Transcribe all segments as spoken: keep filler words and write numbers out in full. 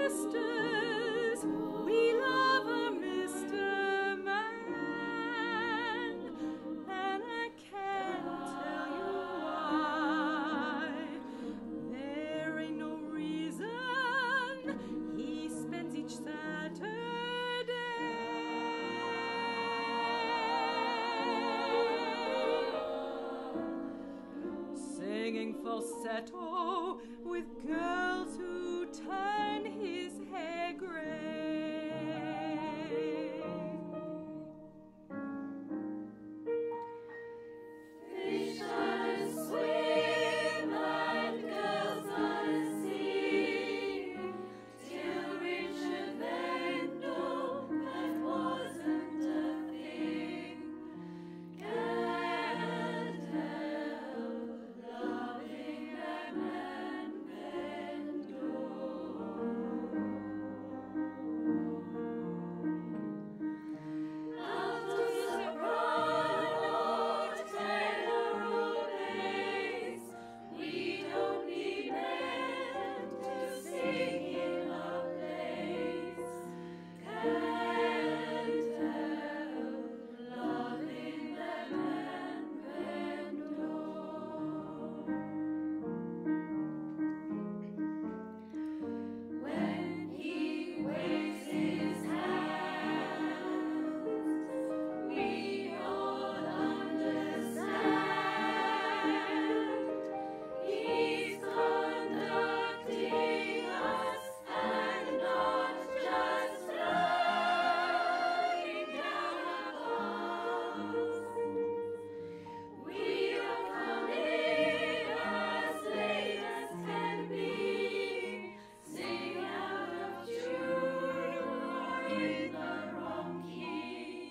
sisters, we love a Mister Man, and I can't tell you why. There ain't no reason he spends each Saturday singing falsetto with girls who turn his hair gray. Fish on swim and girls on sea, till Richard Vendome, that wasn't a thing. Can't help loving that man Vendome. Out of soprano, tenor or bass, we don't need men to sing in our place. Can't help loving that man Vendome. When he waves his hands, we all understand. He's conducting us and not just looking down upon us. We are coming as late as can be, sing out of tune or in the wrong key.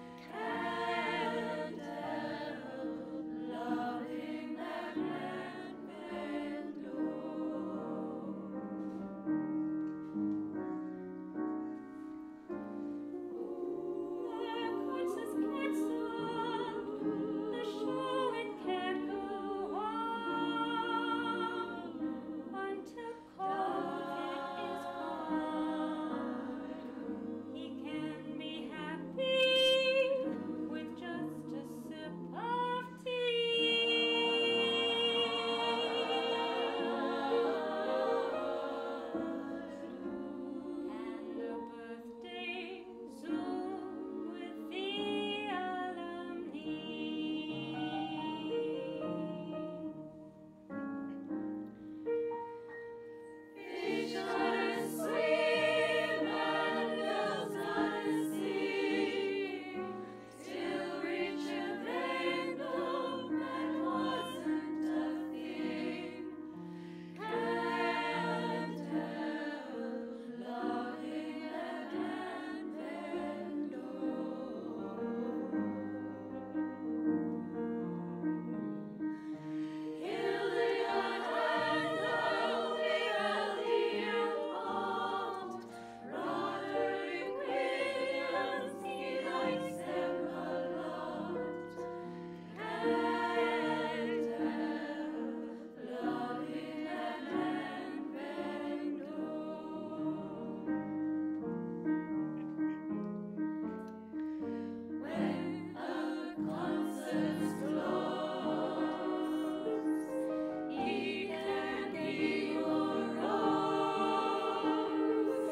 Can't help loving that man Vendome. Scherzo, scherzo, the show it can't go on until COVID is gone. He can be happy with just a sip of tea. And a birthday Zoom with the alumni. Fish on swim and girls on sea, till Richard Vendome, that wasn't a thing. Can't help loving that man Vendome. Hildegard and Vivaldi and Bolt, Roderick Williams, he likes them a lot. Can't help loving that man Vendome. When a concert's closed, he can be your rose.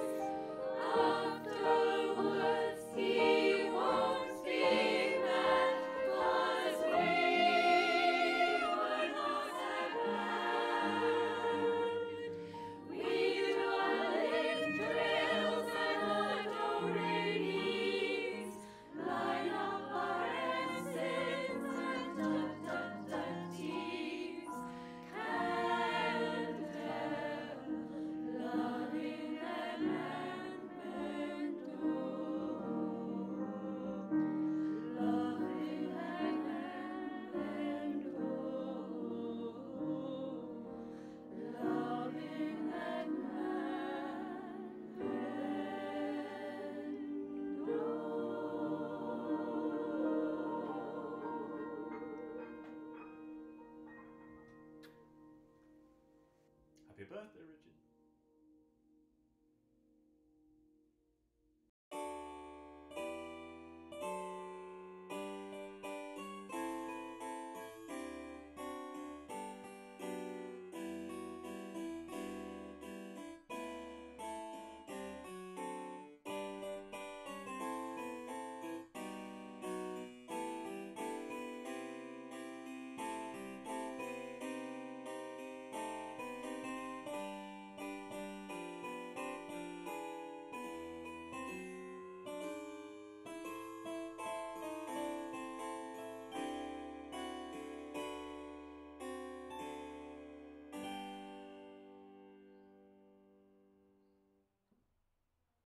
Afterwards he won't be mad, 'cause we were not that bad. We darling drills and auto-radies, line up our ensigns and tut-tut-tut-tees. Can't help loving that man Vendome. Loving that man Vendome. Loving that man Vendome. Happy birthday, Richard.